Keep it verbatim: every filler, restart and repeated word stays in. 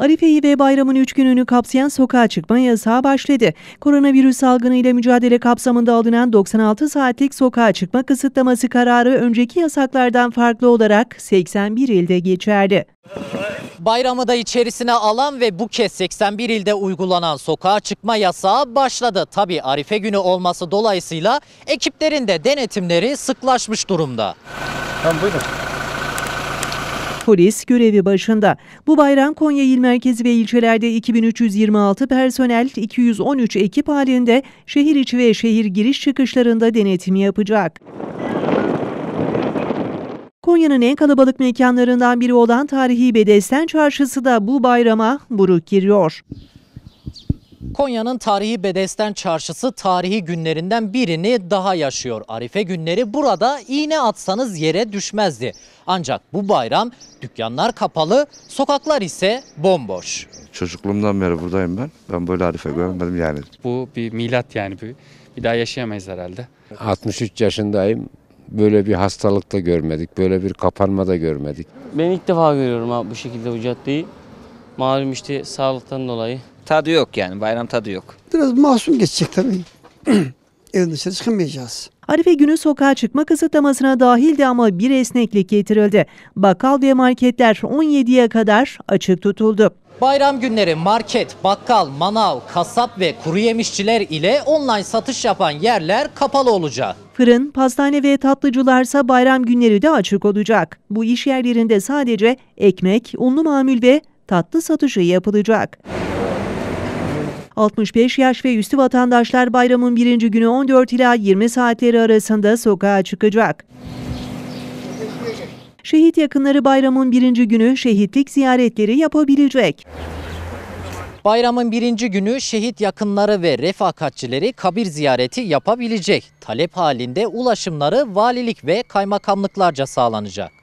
Arife'yi ve bayramın üç gününü kapsayan sokağa çıkma yasağı başladı. Koronavirüs salgınıyla mücadele kapsamında alınan doksan altı saatlik sokağa çıkma kısıtlaması kararı önceki yasaklardan farklı olarak seksen bir ilde geçerli. Bayramı da içerisine alan ve bu kez seksen bir ilde uygulanan sokağa çıkma yasağı başladı. Tabii Arife günü olması dolayısıyla ekiplerin de denetimleri sıklaşmış durumda. Tamam, buyurun. Polis görevi başında. Bu bayram Konya il merkezi ve ilçelerde iki bin üç yüz yirmi altı personel iki yüz on üç ekip halinde şehir içi ve şehir giriş çıkışlarında denetim yapacak. Konya'nın en kalabalık mekanlarından biri olan tarihi Bedesten Çarşısı da bu bayrama buruk giriyor. Konya'nın tarihi Bedesten Çarşısı tarihi günlerinden birini daha yaşıyor. Arife günleri burada iğne atsanız yere düşmezdi. Ancak bu bayram dükkanlar kapalı, sokaklar ise bomboş. Çocukluğumdan beri buradayım ben. Ben böyle Arife görmedim yani. Bu bir milat yani bir, bir daha yaşayamayız herhalde. altmış üç yaşındayım. Böyle bir hastalık da görmedik. Böyle bir kapanma da görmedik. Ben ilk defa görüyorum abi bu şekilde bu caddeyi. Malum işte sağlıktan dolayı. Tadı yok yani, bayram tadı yok. Biraz masum geçecek tabii. Evin dışarı çıkamayacağız. Arife günü sokağa çıkma kısıtlamasına dahildi ama bir esneklik getirildi. Bakkal ve marketler on yediye kadar açık tutuldu. Bayram günleri market, bakkal, manav, kasap ve kuru yemişçiler ile online satış yapan yerler kapalı olacak. Fırın, pastane ve tatlıcılarsa bayram günleri de açık olacak. Bu iş yerlerinde sadece ekmek, unlu mamul ve tatlı satışı yapılacak. altmış beş yaş ve üstü vatandaşlar bayramın birinci günü on dört ila yirmi saatleri arasında sokağa çıkacak. Şehit yakınları bayramın birinci günü şehitlik ziyaretleri yapabilecek. Bayramın birinci günü şehit yakınları ve refakatçileri kabir ziyareti yapabilecek. Talep halinde ulaşımları valilik ve kaymakamlıklarca sağlanacak.